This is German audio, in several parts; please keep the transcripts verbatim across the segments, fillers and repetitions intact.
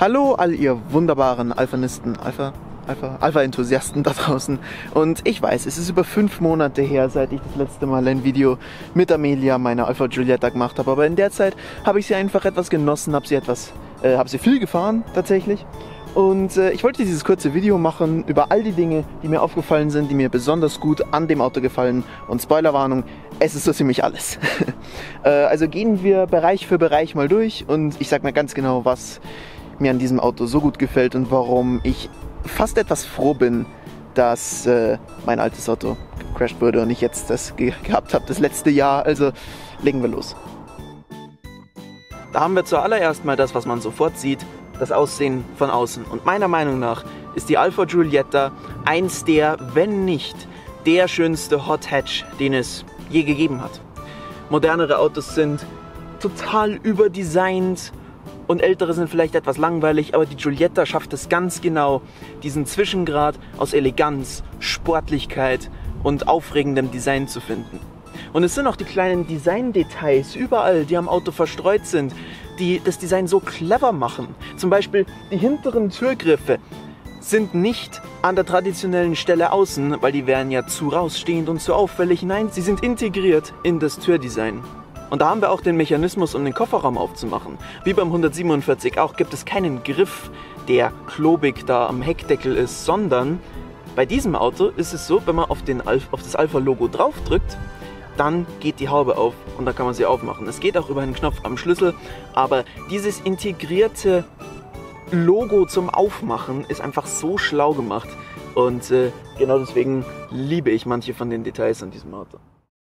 Hallo all ihr wunderbaren Alphanisten, Alpha, Alpha, Alpha-Enthusiasten da draußen. Und ich weiß, es ist über fünf Monate her, seit ich das letzte Mal ein Video mit Amelia, meiner Alpha Giulietta, gemacht habe. Aber in der Zeit habe ich sie einfach etwas genossen, habe sie etwas, äh, habe sie viel gefahren tatsächlich. Und äh, ich wollte dieses kurze Video machen über all die Dinge, die mir aufgefallen sind, die mir besonders gut an dem Auto gefallen. Und Spoilerwarnung, es ist so ziemlich alles. äh, also gehen wir Bereich für Bereich mal durch und ich sage mir ganz genau, was mir an diesem Auto so gut gefällt und warum ich fast etwas froh bin, dass äh, mein altes Auto gecrashed wurde und ich jetzt das ge gehabt habe, das letzte Jahr. Also legen wir los. Da haben wir zuallererst mal das, was man sofort sieht, das Aussehen von außen. Und meiner Meinung nach ist die Alpha Giulietta eins der, wenn nicht der schönste Hot Hatch, den es je gegeben hat. Modernere Autos sind total überdesignt und ältere sind vielleicht etwas langweilig, aber die Giulietta schafft es ganz genau, diesen Zwischengrad aus Eleganz, Sportlichkeit und aufregendem Design zu finden. Und es sind auch die kleinen Design-Details überall, die am Auto verstreut sind, die das Design so clever machen. Zum Beispiel die hinteren Türgriffe sind nicht an der traditionellen Stelle außen, weil die wären ja zu rausstehend und zu auffällig. Nein, sie sind integriert in das Türdesign. Und da haben wir auch den Mechanismus, um den Kofferraum aufzumachen. Wie beim hundertsiebenundvierzig auch gibt es keinen Griff, der klobig da am Heckdeckel ist, sondern bei diesem Auto ist es so, wenn man auf, den Alpha, auf das Alpha-Logo draufdrückt, dann geht die Haube auf und dann kann man sie aufmachen. Es geht auch über einen Knopf am Schlüssel, aber dieses integrierte Logo zum Aufmachen ist einfach so schlau gemacht und äh, genau deswegen liebe ich manche von den Details an diesem Auto.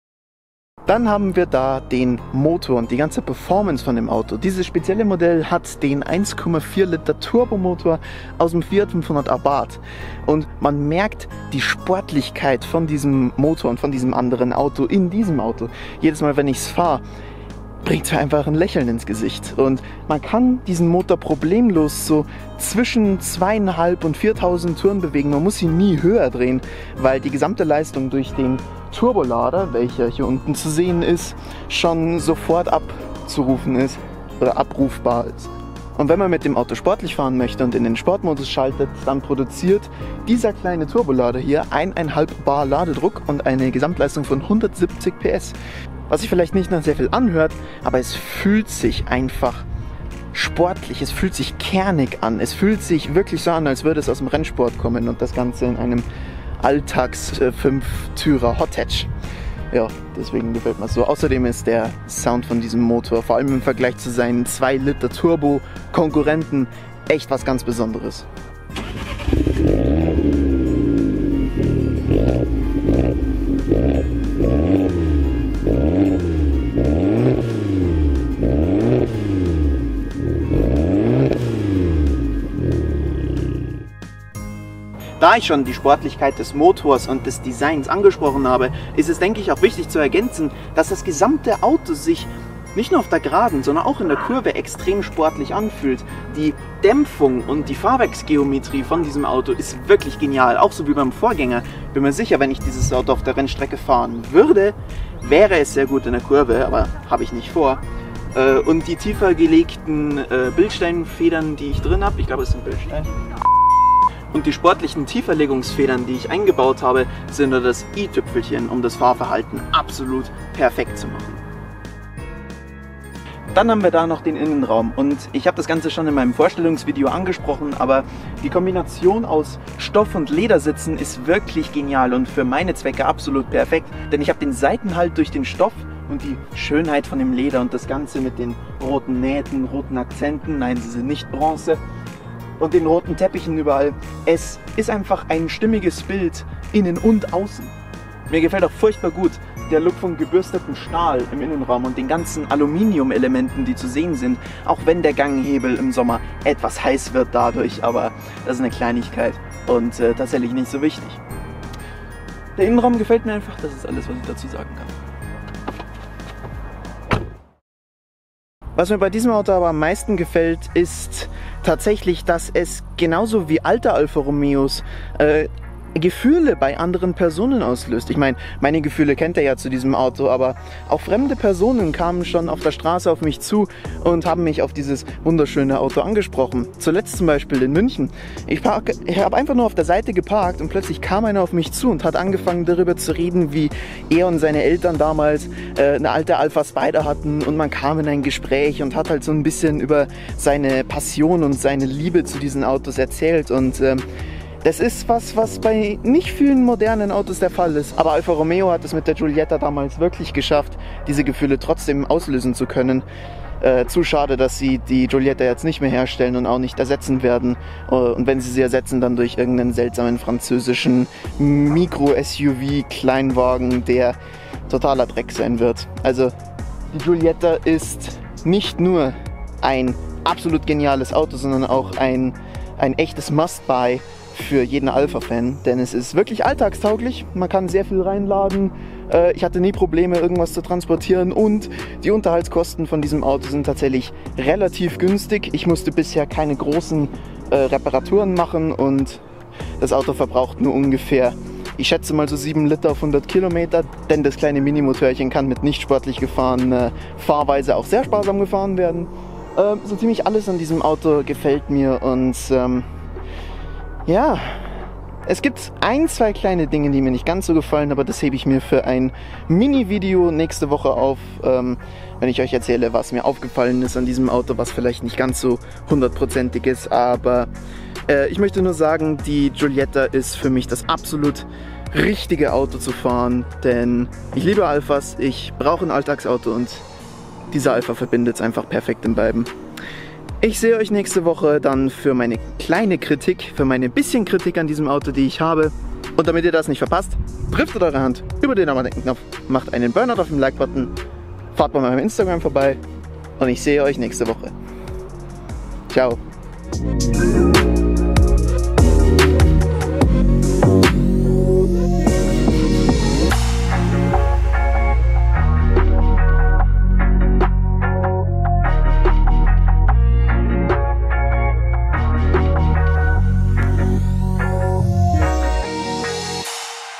Dann haben wir da den Motor und die ganze Performance von dem Auto. Dieses spezielle Modell hat den eins Komma vier Liter Turbomotor aus dem Fiat fünfhundert Abarth. Und man merkt die Sportlichkeit von diesem Motor und von diesem anderen Auto in diesem Auto. Jedes Mal, wenn ich es fahre, bringt es mir einfach ein Lächeln ins Gesicht. Und man kann diesen Motor problemlos so zwischen zweieinhalb und viertausend Touren bewegen. Man muss ihn nie höher drehen, weil die gesamte Leistung durch den Turbolader, welcher hier unten zu sehen ist, schon sofort abzurufen ist oder abrufbar ist. Und wenn man mit dem Auto sportlich fahren möchte und in den Sportmodus schaltet, dann produziert dieser kleine Turbolader hier eineinhalb Bar Ladedruck und eine Gesamtleistung von hundertsiebzig P S. Was sich vielleicht nicht nach sehr viel anhört, aber es fühlt sich einfach sportlich, es fühlt sich kernig an, es fühlt sich wirklich so an, als würde es aus dem Rennsport kommen und das Ganze in einem Alltags-fünf-Türer Hot Hatch. Ja, deswegen gefällt mir so. Außerdem ist der Sound von diesem Motor, vor allem im Vergleich zu seinen zwei Liter Turbo-Konkurrenten, echt was ganz Besonderes. Da ich schon die Sportlichkeit des Motors und des Designs angesprochen habe, ist es, denke ich, auch wichtig zu ergänzen, dass das gesamte Auto sich nicht nur auf der Geraden, sondern auch in der Kurve extrem sportlich anfühlt. Die Dämpfung und die Fahrwerksgeometrie von diesem Auto ist wirklich genial, auch so wie beim Vorgänger. Bin mir sicher, wenn ich dieses Auto auf der Rennstrecke fahren würde, wäre es sehr gut in der Kurve, aber habe ich nicht vor. Und die tiefer gelegten Bildsteinfedern, die ich drin habe, ich glaube es sind Bildsteine, und die sportlichen Tieferlegungsfedern, die ich eingebaut habe, sind nur das i-Tüpfelchen, um das Fahrverhalten absolut perfekt zu machen. Dann haben wir da noch den Innenraum und ich habe das Ganze schon in meinem Vorstellungsvideo angesprochen, aber die Kombination aus Stoff- und Ledersitzen ist wirklich genial und für meine Zwecke absolut perfekt, denn ich habe den Seitenhalt durch den Stoff und die Schönheit von dem Leder und das Ganze mit den roten Nähten, roten Akzenten, nein, sie sind nicht Bronze, und den roten Teppichen überall. Es ist einfach ein stimmiges Bild, innen und außen. Mir gefällt auch furchtbar gut der Look vom gebürsteten Stahl im Innenraum und den ganzen Aluminiumelementen, die zu sehen sind, auch wenn der Ganghebel im Sommer etwas heiß wird dadurch, aber das ist eine Kleinigkeit und äh, tatsächlich nicht so wichtig. Der Innenraum gefällt mir einfach, das ist alles, was ich dazu sagen kann. Was mir bei diesem Auto aber am meisten gefällt, ist tatsächlich, dass es genauso wie alte Alfa Romeos äh, Gefühle bei anderen Personen auslöst. Ich meine, meine Gefühle kennt ihr ja zu diesem Auto, aber auch fremde Personen kamen schon auf der Straße auf mich zu und haben mich auf dieses wunderschöne Auto angesprochen. Zuletzt zum Beispiel in München. Ich, ich habe einfach nur auf der Seite geparkt und plötzlich kam einer auf mich zu und hat angefangen darüber zu reden, wie er und seine Eltern damals äh, eine alte Alpha Spider hatten, und man kam in ein Gespräch und hat halt so ein bisschen über seine Passion und seine Liebe zu diesen Autos erzählt, und ähm, das ist was, was bei nicht vielen modernen Autos der Fall ist. Aber Alfa Romeo hat es mit der Giulietta damals wirklich geschafft, diese Gefühle trotzdem auslösen zu können. Äh, zu schade, dass sie die Giulietta jetzt nicht mehr herstellen und auch nicht ersetzen werden. Und wenn sie sie ersetzen, dann durch irgendeinen seltsamen französischen Mikro-S U V-Kleinwagen, der totaler Dreck sein wird. Also die Giulietta ist nicht nur ein absolut geniales Auto, sondern auch ein, ein echtes Must-Buy für jeden Alpha-Fan, denn es ist wirklich alltagstauglich, man kann sehr viel reinladen, äh, ich hatte nie Probleme, irgendwas zu transportieren, und die Unterhaltskosten von diesem Auto sind tatsächlich relativ günstig. Ich musste bisher keine großen äh, Reparaturen machen, und das Auto verbraucht nur ungefähr, ich schätze mal so sieben Liter auf hundert Kilometer, denn das kleine Minimotörchen kann mit nicht sportlich gefahrenen Fahrweise auch sehr sparsam gefahren werden. Äh, so ziemlich alles an diesem Auto gefällt mir, und ähm, ja, es gibt ein, zwei kleine Dinge, die mir nicht ganz so gefallen, aber das hebe ich mir für ein Mini-Video nächste Woche auf, ähm, wenn ich euch erzähle, was mir aufgefallen ist an diesem Auto, was vielleicht nicht ganz so hundertprozentig ist, aber äh, ich möchte nur sagen, die Giulietta ist für mich das absolut richtige Auto zu fahren, denn ich liebe Alphas, ich brauche ein Alltagsauto, und dieser Alpha verbindet es einfach perfekt in beiden. Ich sehe euch nächste Woche dann für meine kleine Kritik, für meine bisschen Kritik an diesem Auto, die ich habe. Und damit ihr das nicht verpasst, driftet eure Hand über den Abonnieren-Knopf, macht einen Burnout auf dem Like-Button, fahrt bei meinem Instagram vorbei, und ich sehe euch nächste Woche. Ciao.